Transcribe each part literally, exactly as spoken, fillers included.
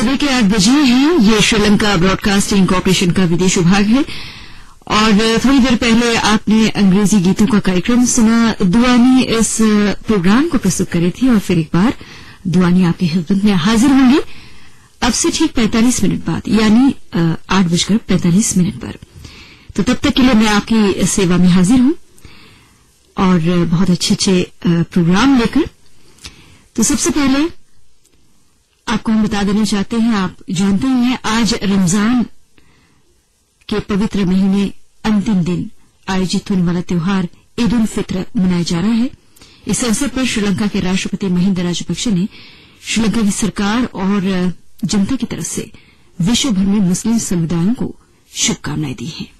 सुबह के आठ बजे हैं। ये श्रीलंका ब्रॉडकास्टिंग कॉर्पोरेशन का विदेश विभाग है और थोड़ी देर पहले आपने अंग्रेजी गीतों का कार्यक्रम सुना। दुआनी इस प्रोग्राम को प्रस्तुत करी थी और फिर एक बार दुआनी आपकी खिदमत में हाजिर होंगी अब से ठीक पैंतालीस मिनट बाद, यानी आठ बजकर पैंतालीस मिनट पर। तो तब तक के लिए मैं आपकी सेवा में हाजिर हूं और बहुत अच्छे अच्छे प्रोग्राम लेकर। तो सबसे पहले आपको हम बता देना चाहते हैं, आप जानते ही हैं आज रमजान के पवित्र महीने अंतिम दिन आयोजित होने वाला त्योहार ईद उल फित्र मनाया जा रहा है। इस अवसर पर श्रीलंका के राष्ट्रपति महिंदा राजपक्षे ने श्रीलंका की सरकार और जनता की तरफ से विश्व भर में मुस्लिम समुदायों को शुभकामनाएं दी हैं।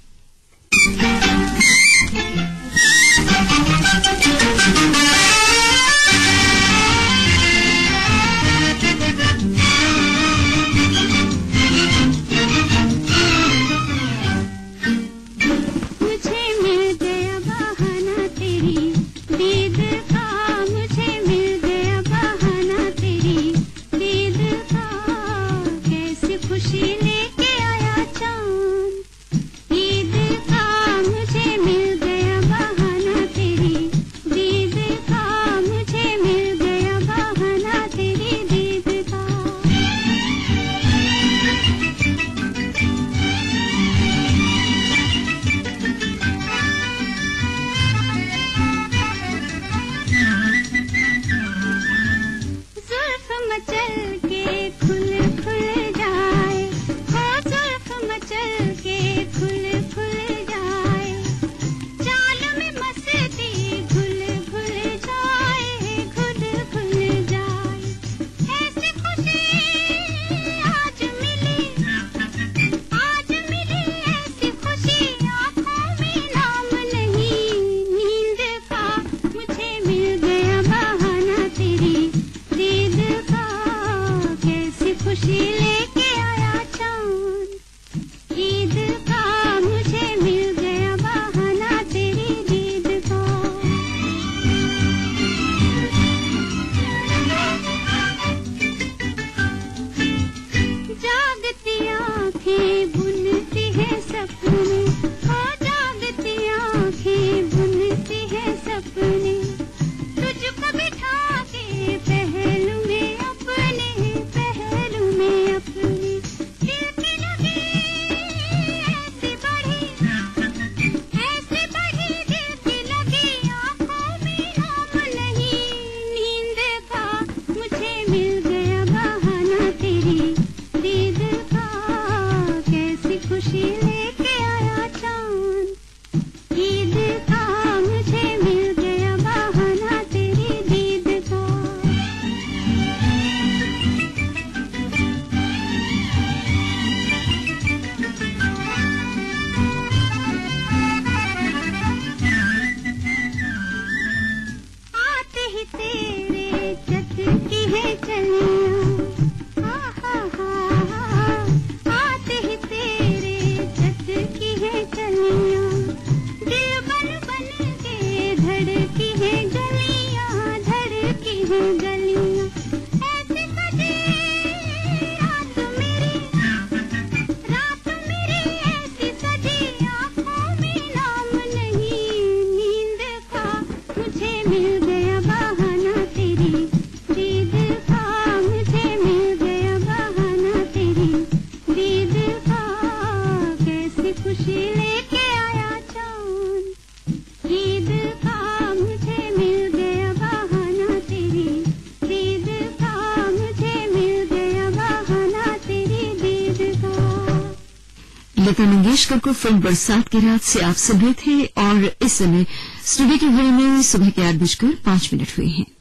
लता मंगेशकर को फिल्म बरसात की रात से आप सुन रहे थे और इस समय स्टूडियो की घड़ी में सुबह के आठ बजकर पांच मिनट हुए हैं।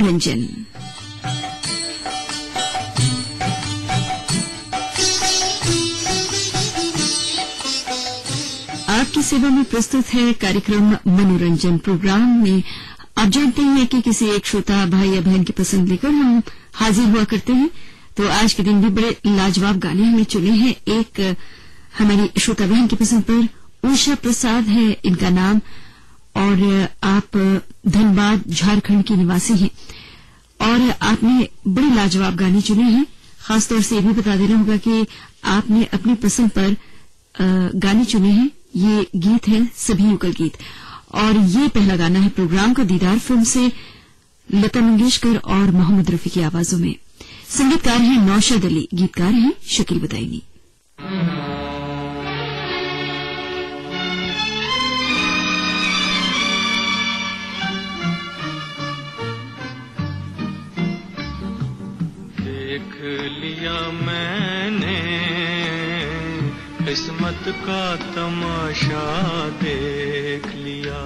मनोरंजन। आपकी सेवा में प्रस्तुत है कार्यक्रम मनोरंजन। प्रोग्राम में आप जानते हैं कि किसी एक श्रोता भाई या बहन की पसंद लेकर हम हाजिर हुआ करते हैं। तो आज के दिन भी बड़े लाजवाब गाने हमने चुने हैं। एक हमारी श्रोता बहन की पसंद पर उषा प्रसाद है इनका नाम, और आप धनबाद झारखंड की निवासी हैं और आपने बड़े लाजवाब गाने चुने हैं। खासतौर से ये भी बता देना होगा कि आपने अपनी पसंद पर गाने चुने हैं। ये गीत है सभी युगल गीत, और ये पहला गाना है प्रोग्राम का दीदार फिल्म से लता मंगेशकर और मोहम्मद रफी की आवाजों में। संगीतकार हैं नौशाद अली, गीतकार हैं शकील बदायूनी। देख लिया मैंने किस्मत का तमाशा, देख लिया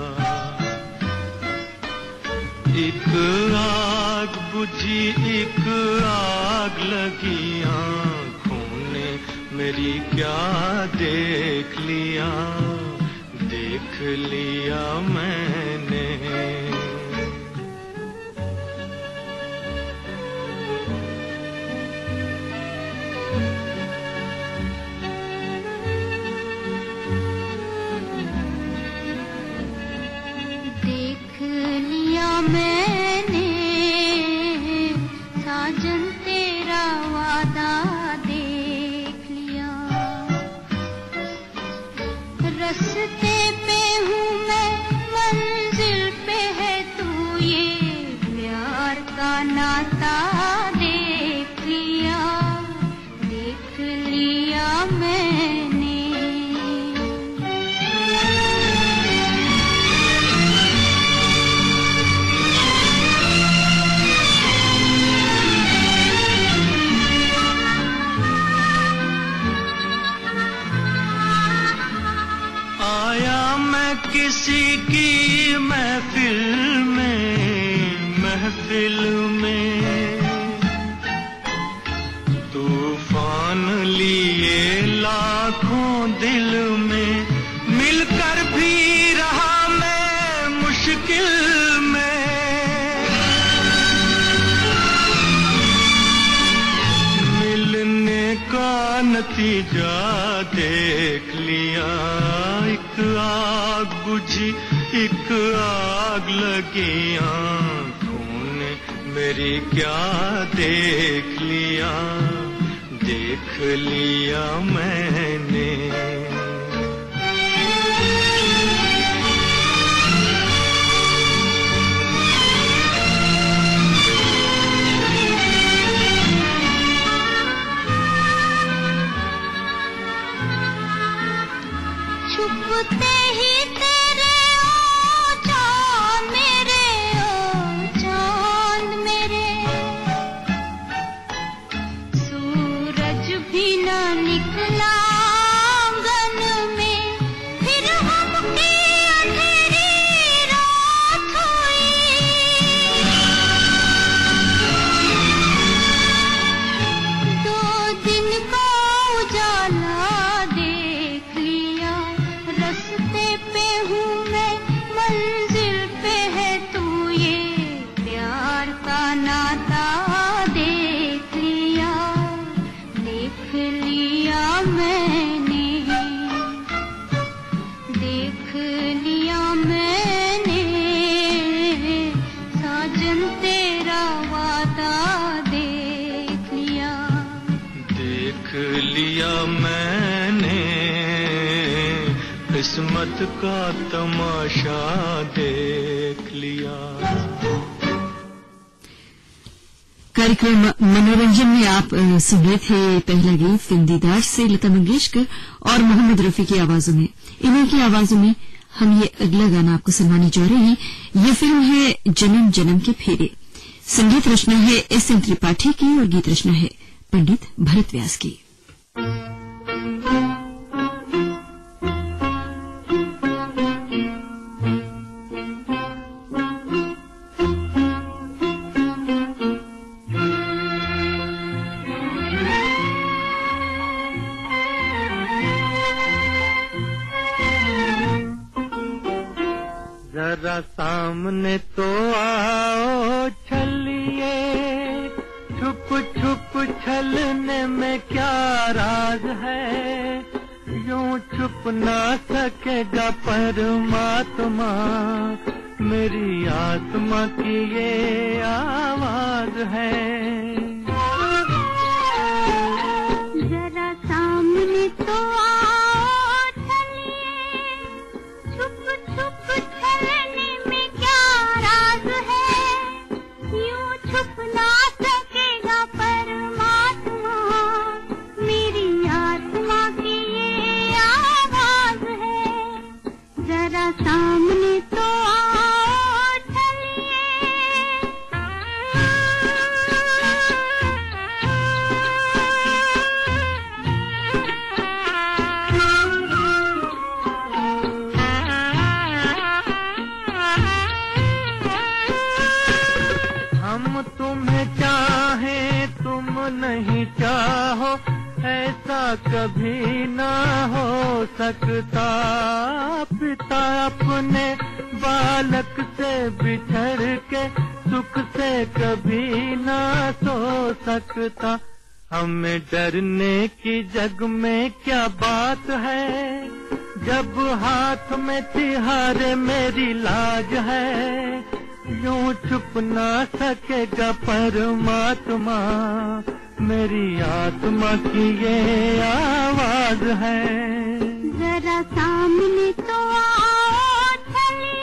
एक आग बुझी एक आग लगी आँखों ने मेरी, क्या देख लिया देख लिया मैंने। मैंने साजन तेरा वादा देख लिया, रस्ते पे हूँ मैं मंजिल पे है तू, ये प्यार का नाता देख लिया देख लिया मैंने। किसी की महफिल में महफिल में तूफान लिए लाखों दिल में, मिलकर भी रहा मैं मुश्किल में। मिलने का नतीजा देख लिया, एक आग बुझी एक आग लगी आँखों ने मेरी, क्या देख लिया देख लिया मैंने। छुपते ही तेरे ओ चाँद मेरे, ओ चाँद मेरे, सूरज भी न निकला आंगन में, फिर हमकी अंधेरी रात हुई। दो दिन का उजाला देख लिया, रस्ते पे हूँ मैं मंजिल पे है तू, ये प्यार का नाता देख लिया देख लिया मैंने देख लिया मैंने। साजन तेरा वादा देख लिया देख लिया मैंने, किस्मत का तमाशा देख लिया। कार्यक्रम मनोरंजन में आप सुन रहे थे पहला गीत फिल्म दीदार से लता मंगेशकर और मोहम्मद रफी की आवाजों में। इन्हीं की आवाजों में हम ये अगला गाना आपको सुनाने जा रहे हैं। ये फिल्म है जन्म जन्म के फेरे। संगीत रचना है एस एन त्रिपाठी की और गीत रचना है पंडित भरत व्यास की। जरा सामने तो आओ छलिए, छुप छुप छलने में क्या राज है, यूं छुप ना सकेगा परमात्मा, मेरी आत्मा की ये आवाज है। जरा सामने तो आओ छलिए, छुप छुप छलने में क्या राज है, यूं छुप ना सकेगा परमात्मा, मेरी आत्मा की ये आवाज है। जरा सामने तो नहीं चाहो ऐसा कभी ना हो सकता, पिता अपने बालक से बिछड़ के सुख से कभी ना सो सकता, हमें डरने की जग में क्या बात है, जब हाथ में तिहारे मेरी लाज है, यूं छुप ना सकेगा परमात्मा, मेरी आत्मा की ये आवाज है। जरा सामने तो आओ छलिए,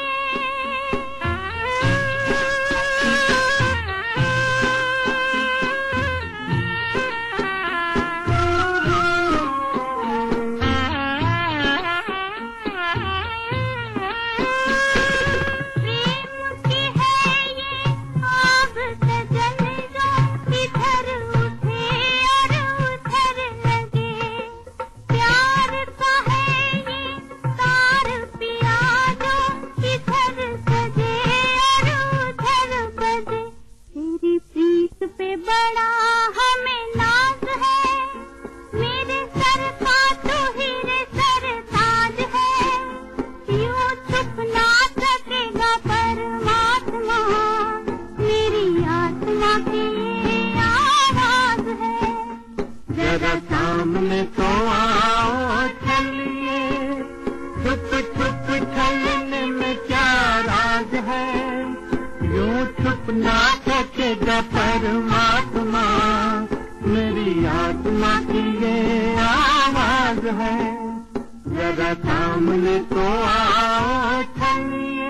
सामने तो आओ छलिए, छुप छुप छलने में क्या राज है, यूं छुप ना सकेगा परमात्मा, मेरी आत्मा की ये आवाज है। जरा सामने तो आओ छलिए।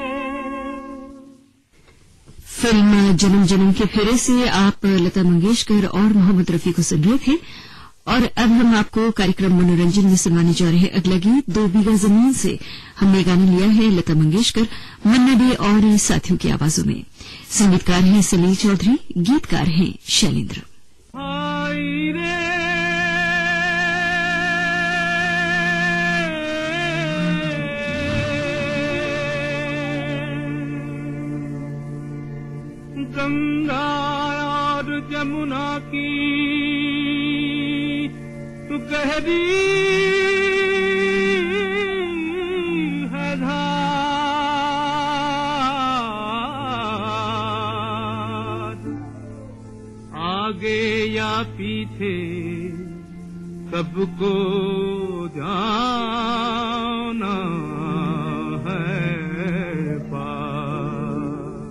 फिल्म जन्म जन्म के फेरे से आप लता मंगेशकर और मोहम्मद रफी को सुन रहे थे, और अब हम आपको कार्यक्रम मनोरंजन में सुनाने जा रहे हैं अगला गीत। दो बीघा जमीन से हमने गाना लिया है लता मंगेशकर, मन्ना डे और साथियों की आवाजों में। संगीतकार हैं सलील चौधरी, गीतकार हैं शैलेंद्र। गंगा और जमुना की तू गहरी है धार, आगे या पीछे सबको जाना है पार।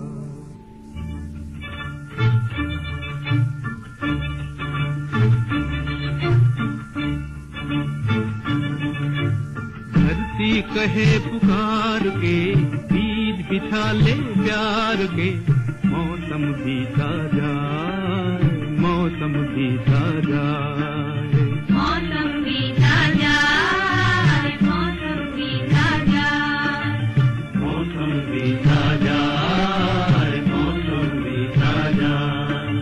धरती कहे पुकार के, बीज बिछा ले प्यार के, मौसम बीता जाए, मौसम बीता जाए, मौसम बीता जाए, मौसम बीता जाए, मौसम बीता जाए, मौसम बीता जाए।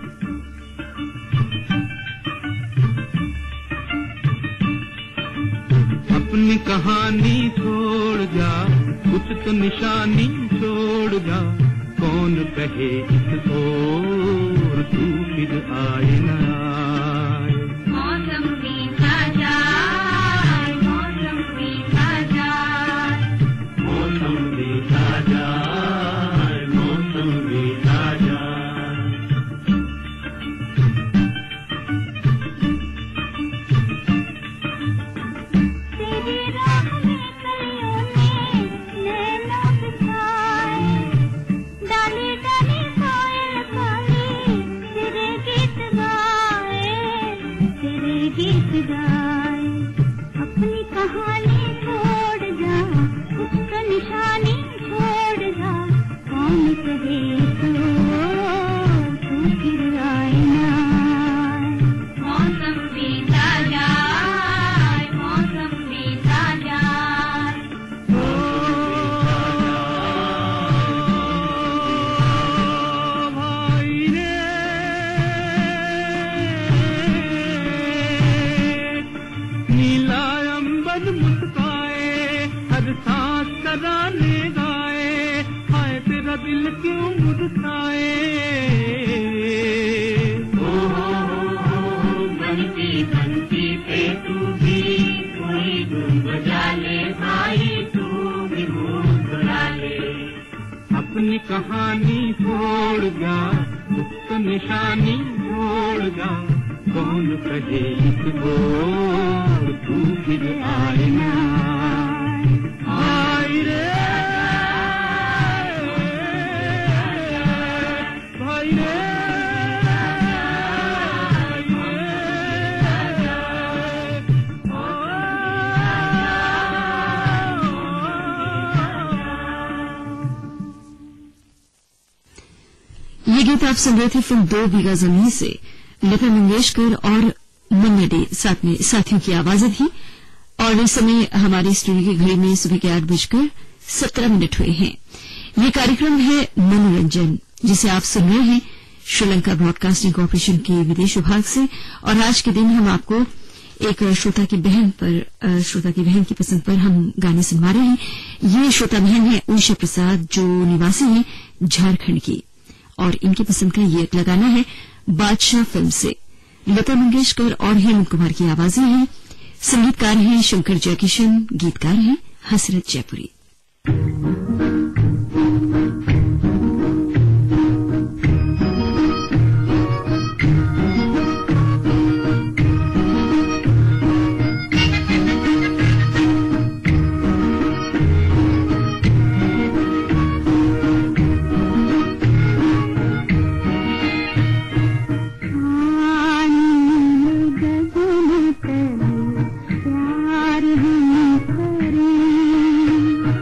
अपनी कहानी छोड़ जा, कुछ तो निशानी छोड़ जा, कौन कहे इस ओर तू फिर आए न आए। मौसम बीता जाए, मौसम बीता जाए, मौसम बीता जाए, तेरे गीत गाए। अपनी कहानी छोड़ जा, कुछ तो निशानी छोड़ जा, कौन कहे तो तू फिर आए ना। मौसम बीता जाए, मौसम बीता जाए, भाई रे नीला अंबर मुस्काए, हर सांस तराने गाए, हाय तेरा दिल क्यों मुस्काए। बनती बनती पे तू भी कोई धुन बजा ले भाई, तू भी मुस्कुरा ले। अपनी कहानी छोड़ जा, कुछ तो निशानी छोड़ जा, कौन कहे इसको तू फिर आए ना। आई रे भाई रे ये गीत आप सुन रहे थे फिल्म दो बीघा जमीन से। लता मंगेशकर और मन्ना डे साथ में साथियों की आवाजें थी। और इस समय हमारी स्टूडियो की घड़ी में सुबह के आठ बजकर सत्रह मिनट हुए हैं। ये कार्यक्रम है मनोरंजन, जिसे आप सुन रहे हैं श्रीलंका ब्रॉडकास्टिंग कॉर्पोरेशन के विदेश विभाग से। और आज के दिन हम आपको एक श्रोता की बहन पर श्रोता की बहन की पसंद पर हम गाने सुनवा रहे हैं। ये श्रोता बहन है उषा प्रसाद, जो निवासी है झारखंड की, और इनकी पसंद का ये अगला गाना है बादशाह फिल्म से। लता मंगेशकर और हेमंत कुमार की आवाजें हैं। संगीतकार हैं शंकर जयकिशन, गीतकार हैं हसरत जयपुरी। प्यार हम करें।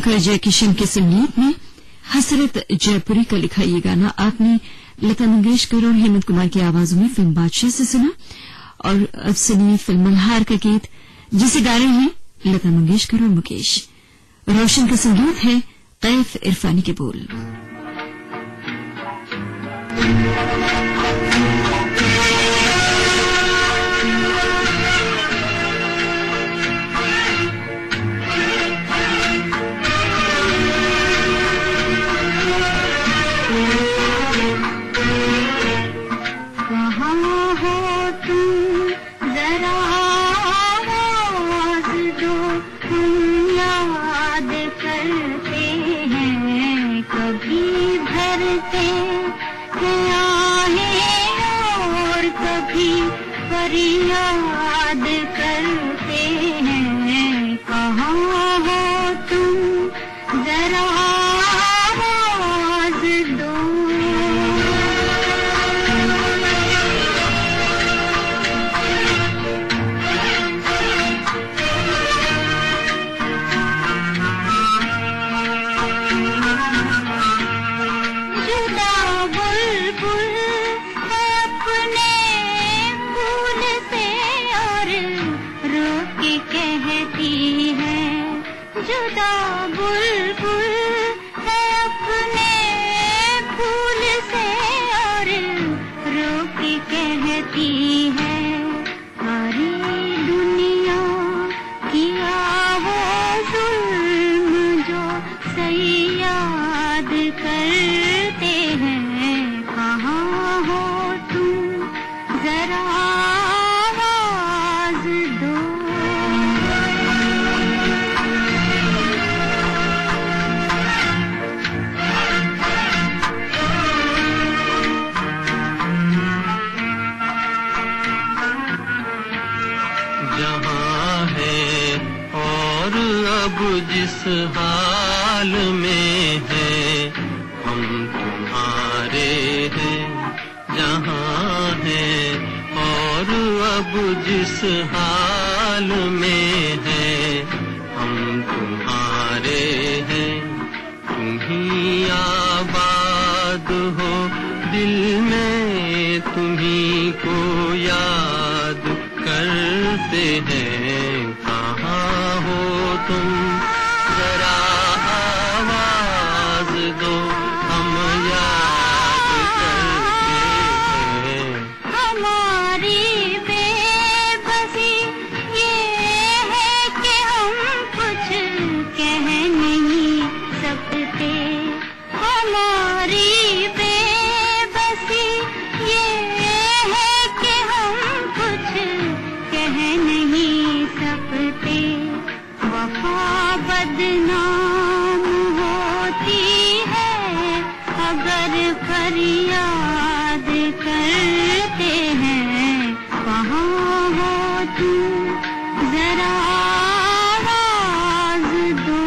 शंकर जयकिशन के संगीत में हसरत जयपुरी का लिखा ये गाना आपने लता मंगेशकर और हेमंत कुमार की आवाजों में फिल्म बादशाह से सुना। और अब सुनिए फिल्म मल्हार का गीत जिसे गा रहे हैं लता मंगेशकर और मुकेश। रोशन का संगीत है, कैफ इरफानी के बोल। जिस हाल में है हम तुम्हारे हैं जहाँ हैं, और अब जिस हाल में है हम तुम्हारे हैं। तुम ही आबाद हो दिल में, तुम्ही को याद करते हैं। कहाँ हो तुम जरा आवाज दो, हम याद करते हैं। हमारी बेबसी ये है कि हम कुछ कह नहीं सकते। हमारी बेबसी ये है कि हम कुछ कह नहीं सकते। वफा बदनाम होती है अगर फरियाद करते हैं। कहाँ हो तुम जरा आवाज दो।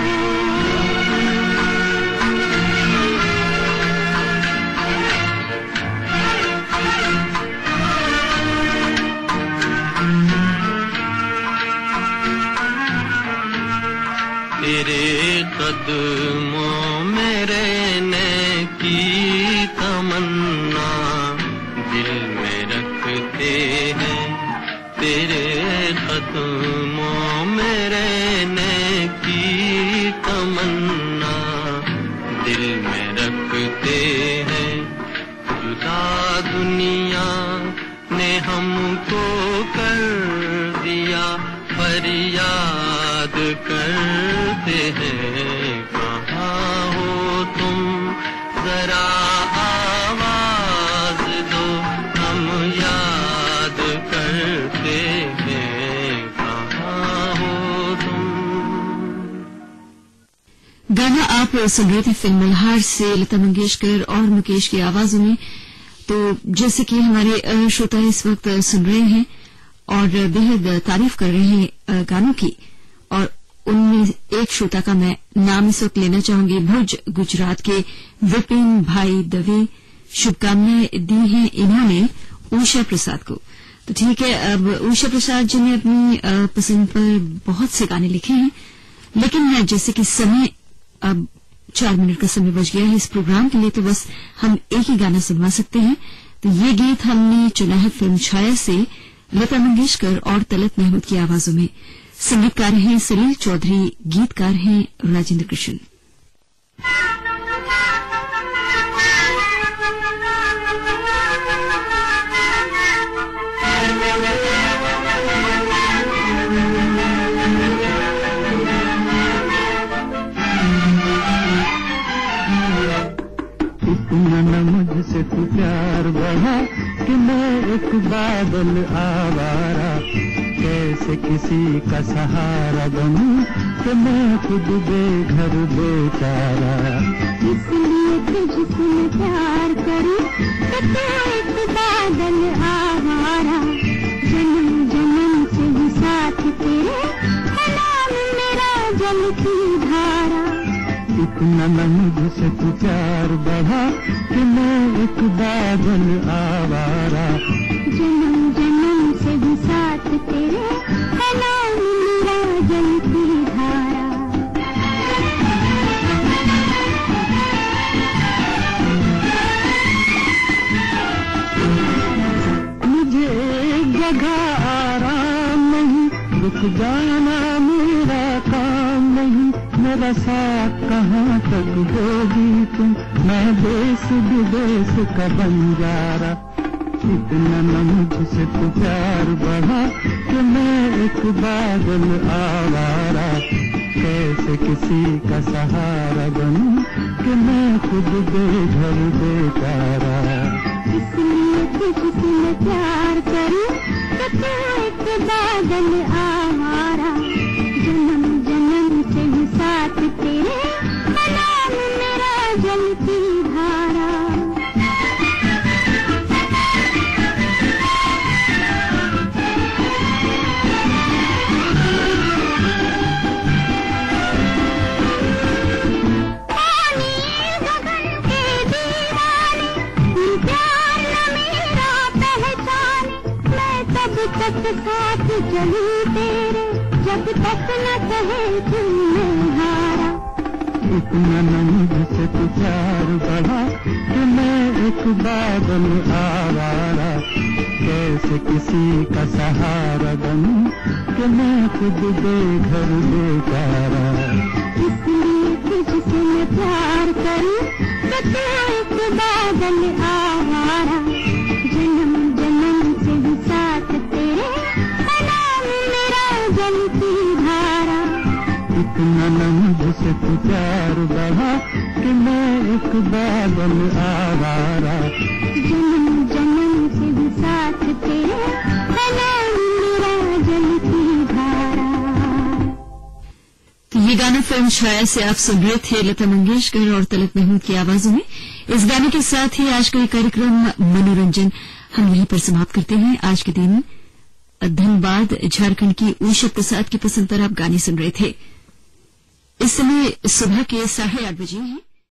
तेरे कदमों में रहने की तमन्ना दिल में रखते हैं। तेरे कदमों में रहने की तमन्ना दिल में रखते हैं। जुदा दुनिया ने हमको कर दिया, फरियाद करते हैं। कहाँ हो तुम जरा आवाज दो, हम याद करते हैं। कहाँ हो तुम। गाना आप सुन रहे थे फिल्म मल्हार से लता मंगेशकर और मुकेश की आवाजों में। तो जैसे कि हमारे श्रोता इस वक्त सुन रहे हैं और बेहद तारीफ कर रहे हैं गानों की, और उनमें एक श्रोता का मैं नाम इस वक्त लेना चाहूंगी। भुज गुजरात के विपिन भाई दवे शुभकामनाएं दी हैं इन्होंने उषा प्रसाद को। तो ठीक है, अब उषा प्रसाद जी ने अपनी पसंद पर बहुत से गाने लिखे हैं, लेकिन जैसे कि समय अब चार मिनट का समय बच गया है इस प्रोग्राम के लिए, तो बस हम एक ही गाना सुनवा सकते हैं। तो ये गीत हमने चुना है फिल्म छाया से लता मंगेशकर और तलत महमूद की आवाजों में। संगीतकार हैं सलील चौधरी, गीतकार हैं राजेंद्र कृष्ण। इतना न मुझसे तू प्यार बढ़ा कि मैं एक बादल आवारा, कैसे किसी का सहारा बनूं कि मैं खुद बेघर बेचारा। इसलिए तुझसे मैं प्यार करूं कि तू एक बादल आवारा, जन्म जन्म से भी साथ तेरे है नाम मेरा जलती धारा। इतना न मुझसे तू प्यार बढ़ा कि मैं एक बादल आवारा, जन्म जन्म से भी साथ तेरे है नाम मेरा जलती धारा। मुझे एक जगह आराम नहीं, रुक जाना मेरा काम नहीं, मेरा साथ कहाँ तक दोगी तुम, मैं देश विदेश का बंजारा। इतना न मुझसे तो प्यार बढ़ा कि मैं एक बादल आवारा, कैसे किसी का सहारा बनूं कि मैं खुद बेघर बेचारा। इसलिए तुझसे मैं प्यार करूं कि तू एक बादल आवारा, जन्म जन्म से ही साथ तेरे है नाम मेरा जलती धारा। तक साथ चलूं तेरे, जब तक न कहे तुमने हारा। इतना न मुझसे तू प्यार बढ़ा कि मैं एक बादल आवारा, कैसे किसी का सहारा बनूं कि मैं खुद बेघर बेचारा। इसलिए तुझसे मैं प्यार करूं कि तू एक बादल आवारा, जन्म जन्म से भी साथ तेरे है नाम मेरा जलती धारा। इतना न मुझसे तू प्यार बढ़ा कि मैं एक बादल आवारा, जन्म जन्म से भी साथ तेरे है नाम मेरा जलती धारा। तो ये गाना फिल्म छाया से आप सुन रहे थे लता मंगेशकर और तलत महमूद की आवाजों में। इस गाने के साथ ही आज का ये कार्यक्रम मनोरंजन हम यहीं पर समाप्त करते हैं। आज के दिन धनबाद झारखंड की उषा प्रसाद की पसंद पर आप गाने सुन रहे थे। इस समय सुबह के साढ़े आठ बजे हैं।